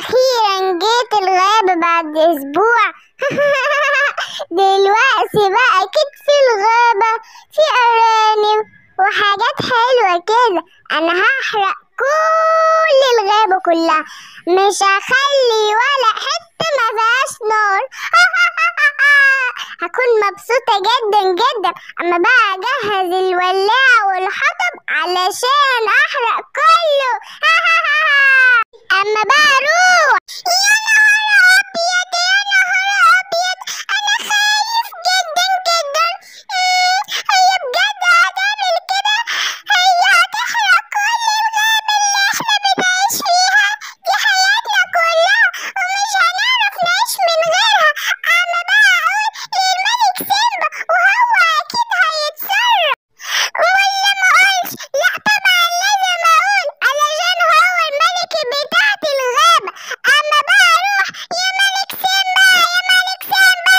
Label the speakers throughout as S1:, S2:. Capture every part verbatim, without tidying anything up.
S1: أخيرا جيت الغابة بعد أسبوع. دلوقتي بقى أكيد في الغابة في أرانب وحاجات حلوة كده. أنا هحرق كل الغابة كلها، مش هخلي ولا حتة ما فيهاش نار. هكون مبسوطة جدا جدا. أما بقى أجهز الولاعة والحطب علشان أحرق كله. أما بقى أروح. يا نهار أبيض يا نهار أبيض، أنا خايف جدا جدا. هي بجد هتعمل كده؟ هي هتحرق كل الغابة اللي احنا بنعيش فيها، دي حياتنا كلها ومش هنعرف نعيش من غيرها. أما بقى أقول للملك سيمبا وهو أكيد هيتصرف، ولا ما أقولش؟ لأ طبعا لازم أقول علشان هو الملك بتاعت الغابة. أما بقى أروح. يا ملك سيمبا يا ملك سيمبا،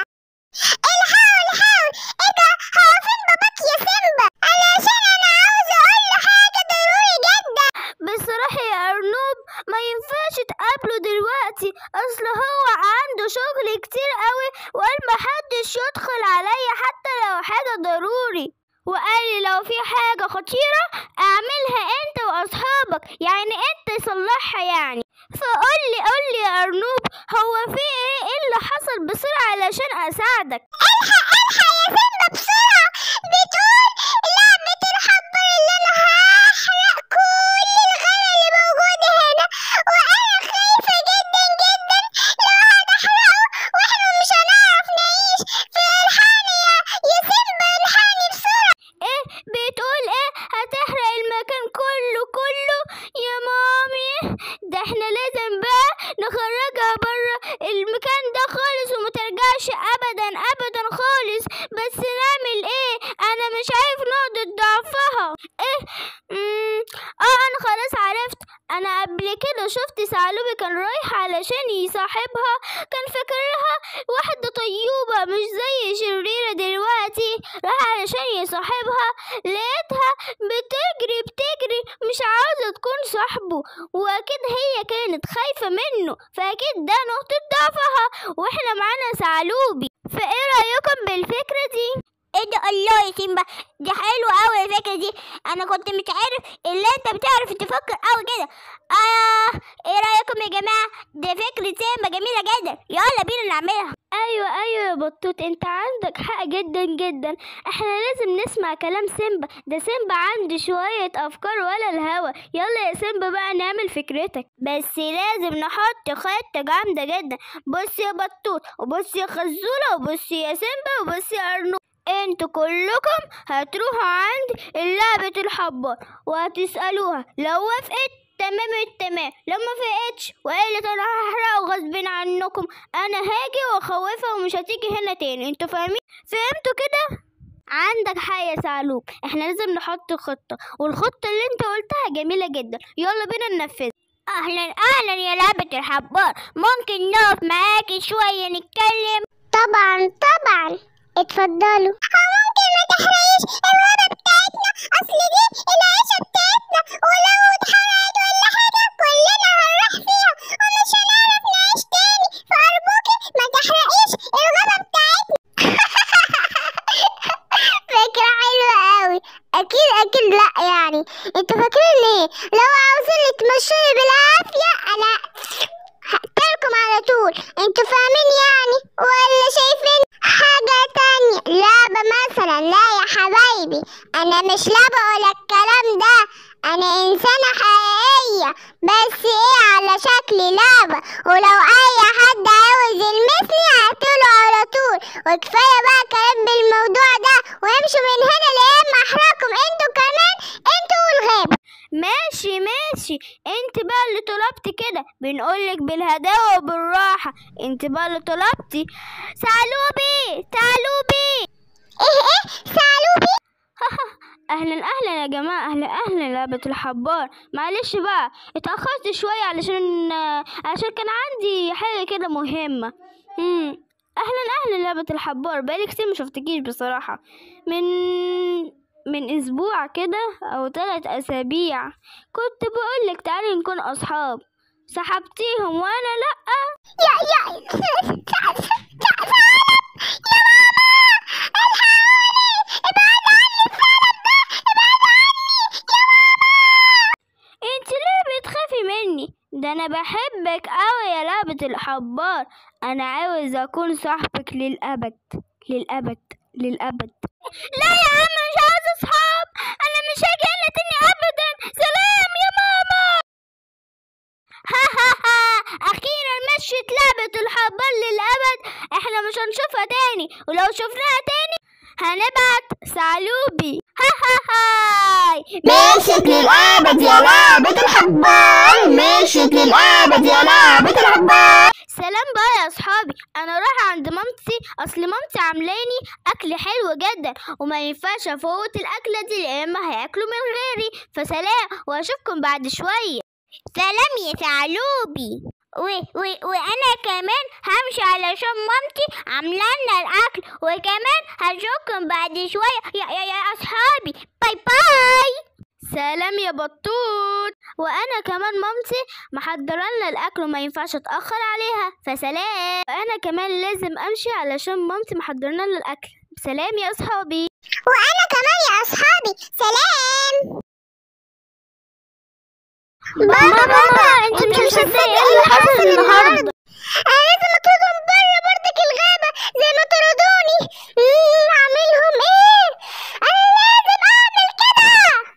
S1: الحقوا الحقوا. إيه ده؟ هو فين باباك يا سيمبا؟ علشان أنا عاوزة أقول له حاجة ضروري جدا.
S2: بصراحة يا أرنوب ما ينفعش تقابله دلوقتي، أصل هو عنده شغل كتير قوي وقال محدش يدخل عليا حتى لو حاجة ضروري، وقال لي لو في حاجة خطيرة اعملها انت واصحابك، يعني انت يصلحها يعني. فقولي قولي يا أرنوب، هو في ايه ايه اللي حصل بسرعة علشان اساعدك؟
S1: الحق الحق يا سيمبا بسرعة، بتقول لعبة الحبار اللي أنا هحرق كل الغابة اللي موجودة هنا، وأنا خايفة جدا جدا لو هتحرقه وإحنا مش هنعرف نعيش. فالحقني يا يا سيمبا، الحقني بسرعة.
S2: ايه بتقول ايه؟ هتحرق المكان كله كله يا مامي؟ ده احنا لازم بقى نخرجها بره المكان ده خالص ومترجعش ابدا ابدا خالص. بس نعمل ايه؟ انا مش عارف نقطة ضعفها ايه. مم. اه انا خلاص عرفت. انا قبل كده شفت ثعلبي كان رايح علشان يصاحبها، كان فاكرها واحدة طيوبة مش زي شريرة. دلوقتي راح علشان يصاحبها لقيتها بتجري بتجري مش عاوزة تكون صاحبه، واكيد هي كانت خايفة منه، فاكيد ده نقطة ضعفها واحنا معانا ثعلبي. فايه رأيكم بالفكرة دي؟
S1: ايه ده؟ الله يا سيمبا، دي حلوة اوي الفكرة دي. انا كنت مش عارف اللي انت بتعرف تفكر اوي كده. اه ايه رأيكم يا جماعة؟ دي فكرة سيمبا جميلة جدا، يلا بينا نعملها.
S2: ايوه ايوه يا بطوط، انت عندك حق جدا جدا. احنا لازم نسمع كلام سيمبا، ده سيمبا عنده شوية افكار ولا الهوا. يلا يا سيمبا بقى نعمل فكرتك، بس لازم نحط خطة جامدة جدا. بص يا بطوط، وبص يا خزولة، وبص يا سيمبا، وبص يا أرنوب. انتوا كلكم هتروحوا عند لعبة الحبار وهتسألوها، لو وافقت تمام التمام، لو ما فقتش وقالت انا هحرقه غصب عنكم انا هاجي واخوفها ومش هتيجي هنا تاني. انتوا فاهمين؟ فهمتوا كده؟ عندك حق يا ثعلوب، احنا لازم نحط خطة، والخطة اللي انت قلتها جميلة جدا، يلا بينا ننفذها.
S1: اهلا اهلا يا لعبة الحبار، ممكن نقف معاكي شوية نتكلم؟ طبعا طبعا، اتفضلوا. ممكن ما تحرقيش الغابة بتاعتنا؟ اصل دي العيشة بتاعتنا، ولو اتحرقت ولا حاجة كلنا هنروح فيها ومش هنعرف نعيش تاني، فأرجوكي ما تحرقيش الغابة بتاعتنا. فكرة حلوة اوي. اكيد اكيد لا، يعني انتوا فاكرين ايه؟ لو عاوزين تمشوني بالعافية انا هقتلكم على طول. انتوا فاهمين يعني ولا شايفين حاجة تانية؟ لعبة مثلا؟ لا يا حبايبي، انا مش لعبة ولا الكلام ده، انا انسانة حقيقية بس ايه على شكل لعبة، ولو اي حد عاوز يلمسني هقتله على طول. وكفاية بقى كلام بالموضوع ده، وامشوا من هنا لما احرقكم انتوا كمان، انتوا والغابة.
S2: ماشي ماشي، انت بقى اللي طلبتي كده، بنقولك بالهداوة وبالراحة، انت بقى اللي طلبتي. ثعلبي ثعلبي.
S1: ايه ايه ثعلبي؟
S2: اهلا اهلا يا جماعة، اهلا اهلا لعبة الحبار. معلش بقى اتأخرت شوية علشان عشان كان عندي حاجة كده مهمة. امم اهلا اهلا لعبة الحبار، بقالي كتير مشفتكيش بصراحة، من من اسبوع كده او ثلاث اسابيع كنت بقولك تعالي نكون اصحاب. سحبتيهم وانا لا.
S1: يا يا سالم يا ماما الحقوني ابعد عني سالم ده ابعد عني يا ماما.
S2: انت ليه بتخافي مني؟ ده انا بحبك قوي يا لعبة الحبار. انا عاوز اكون صاحبك للابد للابد للابد. لا يا عم مش عاوز اصحاب، انا مش هاجي هنا تاني ابدا. سلام يا ماما. ها ها ها اخيرا مشيت لعبة الحبار للابد. احنا مش هنشوفها تاني، ولو شفناها تاني هنبعت ثعلوبي. ها ها هاي
S1: مشيت للأبد يا لعبة الحبار، مشيت للأبد يا لعبة الحبار.
S2: سلام بقى يا اصحابي، انا رايحه عند مامتي. اصل مامتي عاملاني اكل حلو جدا وما ينفعش افوت الاكله دي يا اما هياكلوا من غيري. فسلام واشوفكم بعد شويه. سلام يا ثعلوبي. و و وانا كمان همشي علشان مامتي عاملانا الاكل، وكمان هشوفكم بعد شويه يا يا يا اصحابي. باي باي. سلام يا بطوط. وانا كمان مامتي محضرلنا الاكل وما ينفعش اتاخر عليها. فسلام. انا كمان لازم امشي علشان مامتي محضرنا لنا الاكل. سلام يا اصحابي.
S1: وأنا كمان يا أصحابي سلام.
S2: بابا بابا انت مش مصدقه ايه اللي حصل النهارده.
S1: أنا لازم أطردهم بره برضك الغابة زي ما طردوني. أمم، أعملهم إيه؟ أنا لازم أعمل كده.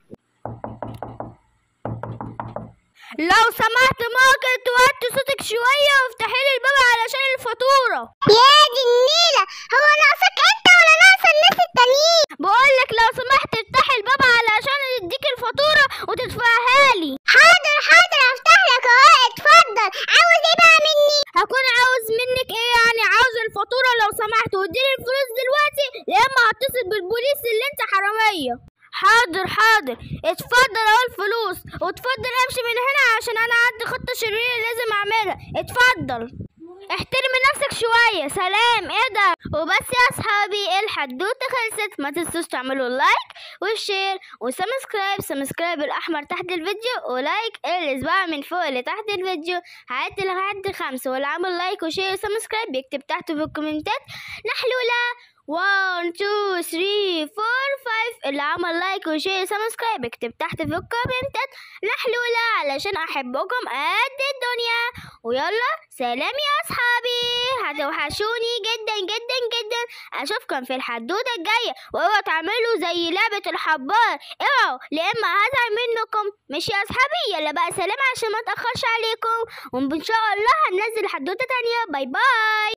S2: لو سمحت ممكن توطي صوتك شويه وافتحي لي الباب علشان الفاتوره.
S1: يا دي النيلة، هو ناقصك أنت ولا ناقص الناس التانيين؟
S2: بقولك لو سمحت افتحي الباب علشان يديك الفاتوره وتدفعها لي.
S1: حاضر حاضر هفتح لك أهو، اتفضل. عاوز إيه بقى مني؟
S2: هكون عاوز منك ايه يعني؟ عاوز الفاتوره لو سمحت واديني الفلوس دلوقتي، يا اما هتصل بالبوليس اللي انت حراميه. حاضر حاضر اتفضل اهو الفلوس، واتفضل امشي من هنا عشان انا عندي خطه شريره لازم اعملها. اتفضل احترمي نفسك شويه. سلام. ايه ده؟ وبس يا اصحابي الحدوته خلصت. ما تنسوش تعملوا لايك والشير وسبسكرايب. سبسكرايب الاحمر تحت الفيديو ولايك الاسبوع من فوق اللي تحت الفيديو. هعد لحد خمسة واللي عمل لايك وشير وسبسكرايب بيكتب تحت في الكومنتات نحلولة واحد اتنين تلاتة أربعة خمسة. اللي عمل لايك وشير وسبسكرايب اكتب تحت في الكومنتات نحلولة علشان احبكم قد الدنيا. ويلا سلام يا اصحابي، هتوحشوني جدا جدا جدا. اشوفكم في الحدوته الجايه، واوعوا تعملوا زي لعبه الحبار. اوعوا لأما هزعل منكم. مش يا اصحابي؟ يلا بقى سلام عشان ما اتاخرش عليكم، وان شاء الله هننزل حدوته تانية. باي باي.